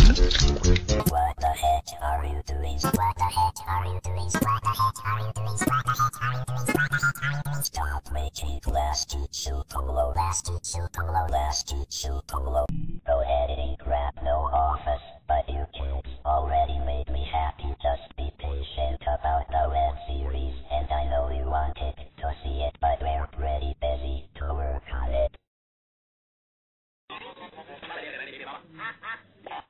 What the heck are you doing? What the heck are you doing? What the heck are you doing? What the heck are you doing? What the heck are you doing? Stop making last shoe polo. Last shoe polo. Last shoe polo. Go editing crap, no office. But you kids already made me happy. Just be patient about the web series. And I know you wanted to see it, but we're pretty busy to work on it.